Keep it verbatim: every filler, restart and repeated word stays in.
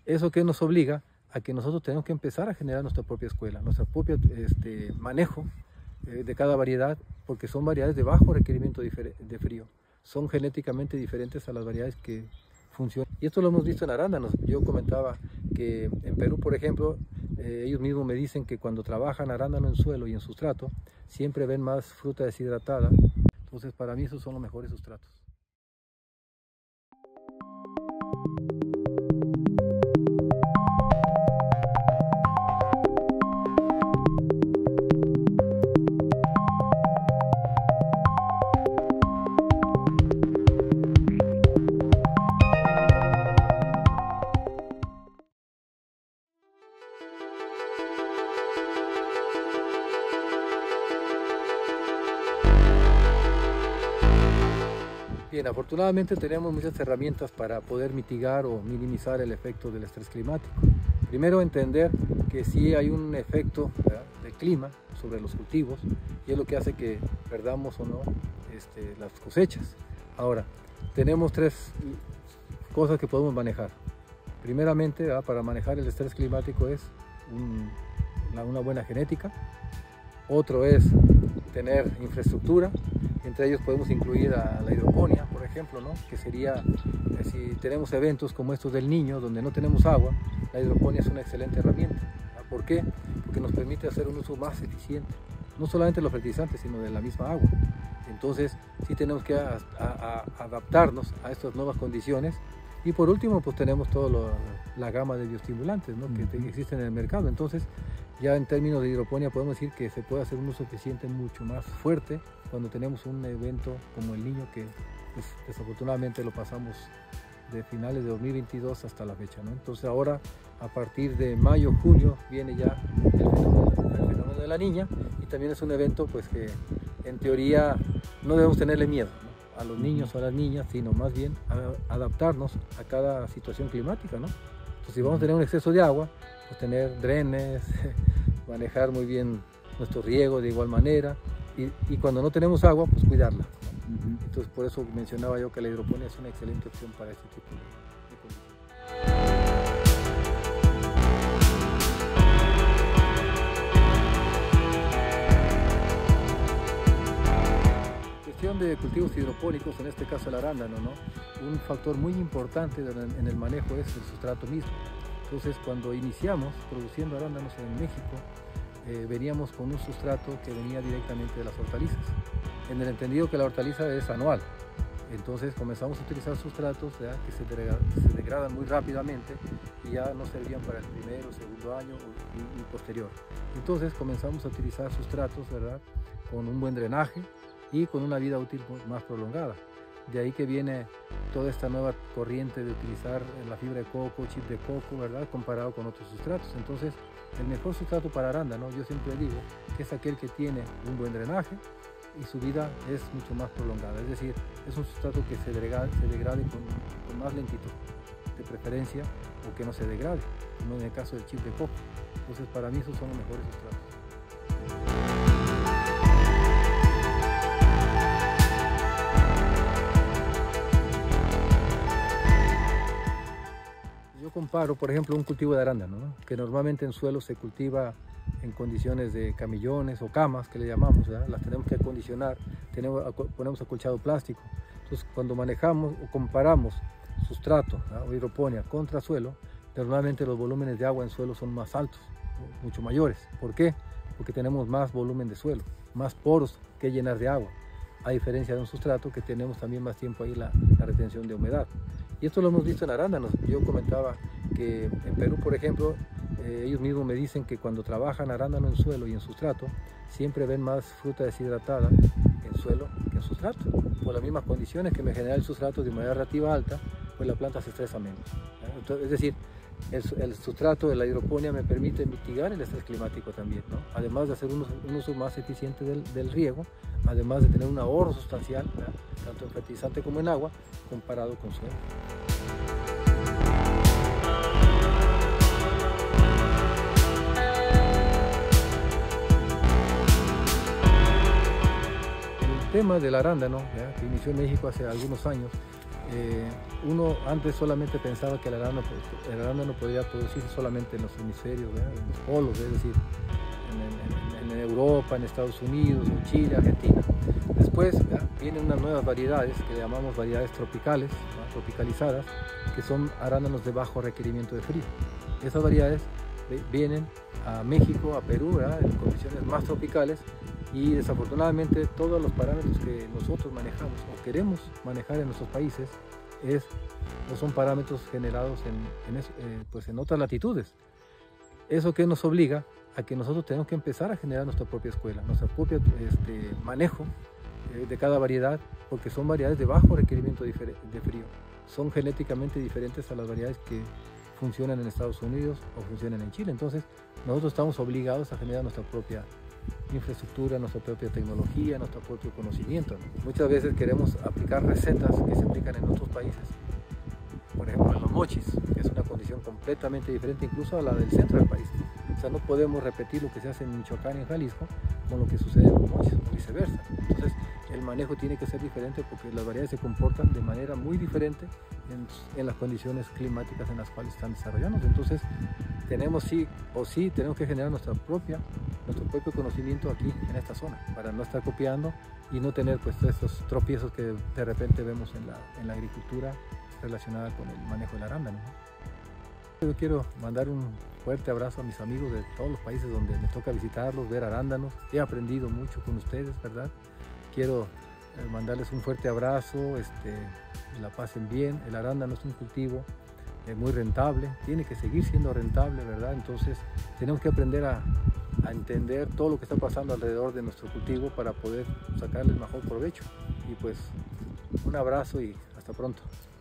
¿Eso que nos obliga? A que nosotros tenemos que empezar a generar nuestra propia escuela, nuestro propio este, manejo eh, de cada variedad, porque son variedades de bajo requerimiento de frío, son genéticamente diferentes a las variedades que funcionan. Y esto lo hemos visto en arándanos. Yo comentaba que en Perú, por ejemplo, eh, ellos mismos me dicen que cuando trabajan arándano en suelo y en sustrato, siempre ven más fruta deshidratada. Entonces, para mí esos son los mejores sustratos. Bien, afortunadamente tenemos muchas herramientas para poder mitigar o minimizar el efecto del estrés climático. Primero, entender que sí hay un efecto, ¿verdad?, del clima sobre los cultivos, y es lo que hace que perdamos o no este, las cosechas. Ahora, tenemos tres cosas que podemos manejar. Primeramente, ¿verdad?, para manejar el estrés climático es un, una buena genética. Otro es tener infraestructura. Entre ellos podemos incluir a la hidroponía, por ejemplo, ¿no?, que sería, eh, si tenemos eventos como estos del Niño, donde no tenemos agua, la hidroponía es una excelente herramienta. ¿Ah? ¿Por qué? Porque nos permite hacer un uso más eficiente, no solamente de los fertilizantes, sino de la misma agua. Entonces, sí tenemos que a, a, a adaptarnos a estas nuevas condiciones. Y por último, pues tenemos toda la gama de bioestimulantes, ¿no?, que uh-huh. existen en el mercado. Entonces, ya en términos de hidroponía podemos decir que se puede hacer un uso eficiente mucho más fuerte cuando tenemos un evento como el Niño, que pues, desafortunadamente lo pasamos de finales de dos mil veintidós hasta la fecha, ¿no? Entonces ahora, a partir de mayo, junio, viene ya el fenómeno, el fenómeno de la Niña, y también es un evento pues que en teoría no debemos tenerle miedo, ¿no?, a los niños o a las niñas, sino más bien a adaptarnos a cada situación climática, ¿no? Entonces, si vamos a tener un exceso de agua, pues tener drenes, manejar muy bien nuestro riego de igual manera, y, y cuando no tenemos agua, pues cuidarla, ¿no? Uh-huh. Entonces, por eso mencionaba yo que la hidroponía es una excelente opción para este tipo de, de condiciones. De cultivos hidropónicos, en este caso el arándano, ¿no?, un factor muy importante en el manejo es el sustrato mismo. Entonces, cuando iniciamos produciendo arándanos en México, eh, veníamos con un sustrato que venía directamente de las hortalizas, en el entendido que la hortaliza es anual. Entonces comenzamos a utilizar sustratos, ¿verdad?, que se, degra se degradan muy rápidamente y ya no servían para el primero, segundo año y, y posterior. Entonces comenzamos a utilizar sustratos, ¿verdad?, con un buen drenaje y con una vida útil más prolongada. De ahí que viene toda esta nueva corriente de utilizar la fibra de coco, chip de coco, ¿verdad?, comparado con otros sustratos. Entonces, el mejor sustrato para arándano, yo siempre digo, que es aquel que tiene un buen drenaje y su vida es mucho más prolongada. Es decir, es un sustrato que se degrade, se degrade con, con más lentitud, de preferencia, o que no se degrade, como en el caso del chip de coco. Entonces, para mí esos son los mejores sustratos. Yo comparo, por ejemplo, un cultivo de arándano, ¿no?, que normalmente en suelo se cultiva en condiciones de camillones o camas, que le llamamos, ¿verdad? Las tenemos que acondicionar, tenemos, ponemos acolchado plástico. Entonces, cuando manejamos o comparamos sustrato, ¿verdad?, o hidroponía contra suelo, normalmente los volúmenes de agua en suelo son más altos, mucho mayores. ¿Por qué? Porque tenemos más volumen de suelo, más poros que llenar de agua, a diferencia de un sustrato que tenemos también más tiempo ahí la, la retención de humedad. Y esto lo hemos visto en arándanos. Yo comentaba que en Perú, por ejemplo, eh, ellos mismos me dicen que cuando trabajan arándano en suelo y en sustrato, siempre ven más fruta deshidratada en suelo que en sustrato. Por las mismas condiciones que me genera el sustrato de humedad relativa alta, pues la planta se estresa menos. Entonces, es decir, el, el sustrato de la hidroponía me permite mitigar el estrés climático también, ¿no?, además de hacer un uso, un uso más eficiente del, del riego, además de tener un ahorro sustancial, ¿verdad?, tanto en fertilizante como en agua, comparado con suelo. El tema del arándano, ¿verdad?, que inició en México hace algunos años, Eh, uno antes solamente pensaba que el arándano, el arándano podía producirse solamente en los hemisferios, ¿verdad? En los polos, es decir, en, en, en Europa, en Estados Unidos, en Chile, Argentina. Después ¿verdad? Vienen unas nuevas variedades que llamamos variedades tropicales, ¿verdad? Tropicalizadas, que son arándanos de bajo requerimiento de frío. Esas variedades vienen a México, a Perú, ¿verdad? En condiciones más tropicales, y desafortunadamente todos los parámetros que nosotros manejamos o queremos manejar en nuestros países es, no son parámetros generados en, en, eso, eh, pues en otras latitudes. Eso que nos obliga a que nosotros tenemos que empezar a generar nuestra propia escuela, nuestro propio este, manejo eh, de cada variedad, porque son variedades de bajo requerimiento de frío. Son genéticamente diferentes a las variedades que funcionan en Estados Unidos o funcionan en Chile. Entonces nosotros estamos obligados a generar nuestra propia infraestructura, nuestra propia tecnología, nuestro propio conocimiento, ¿no? Muchas veces queremos aplicar recetas que se aplican en otros países, por ejemplo en los mochis, que es una condición completamente diferente incluso a la del centro del país. O sea, no podemos repetir lo que se hace en Michoacán y en Jalisco con lo que sucede en los mochis o viceversa. Entonces el manejo tiene que ser diferente porque las variedades se comportan de manera muy diferente en, en las condiciones climáticas en las cuales están desarrollándose. Entonces tenemos sí o sí, tenemos que generar nuestra propia, nuestro propio conocimiento aquí en esta zona para no estar copiando y no tener pues estos tropiezos que de repente vemos en la, en la agricultura relacionada con el manejo del arándano, ¿no? Yo quiero mandar un fuerte abrazo a mis amigos de todos los países donde me toca visitarlos, ver arándanos. He aprendido mucho con ustedes, ¿verdad? Quiero eh, mandarles un fuerte abrazo, este, que la pasen bien. El arándano es un cultivo eh, muy rentable, tiene que seguir siendo rentable, ¿verdad? Entonces tenemos que aprender a, a entender todo lo que está pasando alrededor de nuestro cultivo para poder sacarle el mejor provecho. Y pues un abrazo y hasta pronto.